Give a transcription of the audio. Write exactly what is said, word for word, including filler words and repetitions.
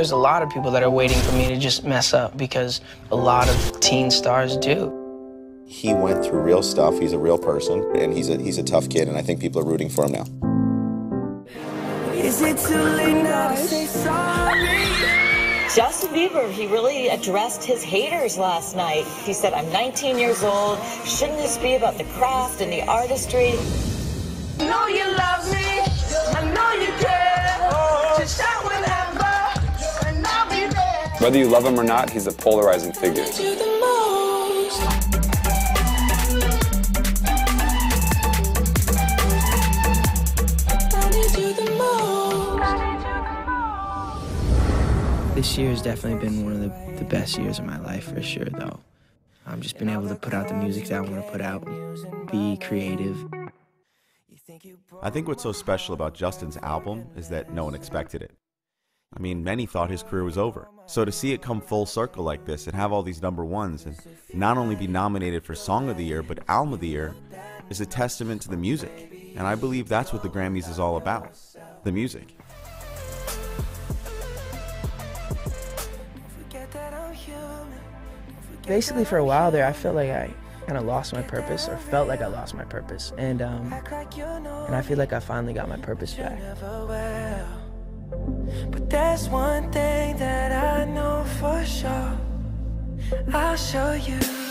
there's a lot of people that are waiting for me to just mess up, because a lot of teen stars do. He went through real stuff. He's a real person, and he's a, he's a tough kid, and I think people are rooting for him now. Is it too late now to say sorry? Justin Bieber, he really addressed his haters last night. He said, I'm nineteen years old. Shouldn't this be about the craft and the artistry? I know you love me. I know you care. Just shout whenever, and I'll be there. Whether you love him or not, he's a polarizing figure. This year has definitely been one of the, the best years of my life, for sure, though. I've just been able to put out the music that I want to put out, be creative. I think what's so special about Justin's album is that no one expected it. I mean, many thought his career was over. So to see it come full circle like this and have all these number ones and not only be nominated for Song of the Year, but Album of the Year is a testament to the music. And I believe that's what the Grammys is all about, the music. Basically, for a while there, I felt like I kind of lost my purpose, or felt like I lost my purpose. And, um, and I feel like I finally got my purpose back. But there's one thing that I know for sure. I'll show you.